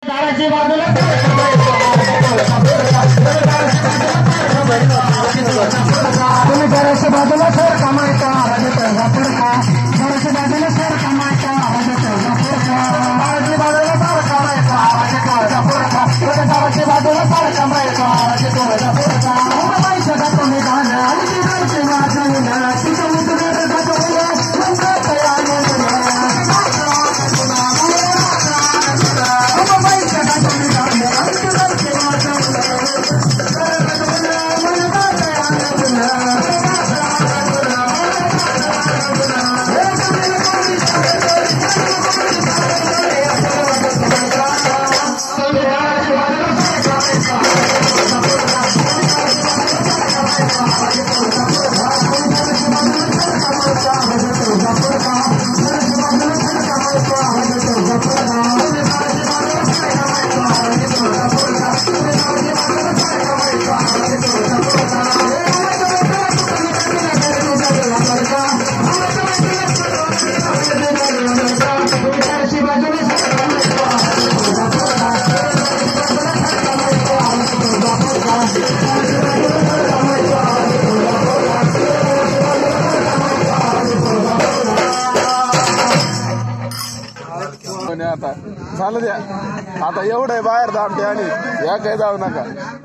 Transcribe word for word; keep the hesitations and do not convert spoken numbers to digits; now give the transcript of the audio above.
दाराची बाजूला तुम्ही जराशी बाजूला सर कमायचा आवाज तेवढा पडका जराशी बाजूला सर कमायचा आवाज तेवढा पडका दाराची बाजूला सर कमायचा आवाज तेवढा पडका दाराची बाजूला सर कमायचा आवाज तेवढा पडका पैसा जातो मी गाणं आणि तिथे वाजवलं तिथं उतरत जातो आता झालं द्या आता एवढं बाहेर दाबते आणि या काही जाऊ नका.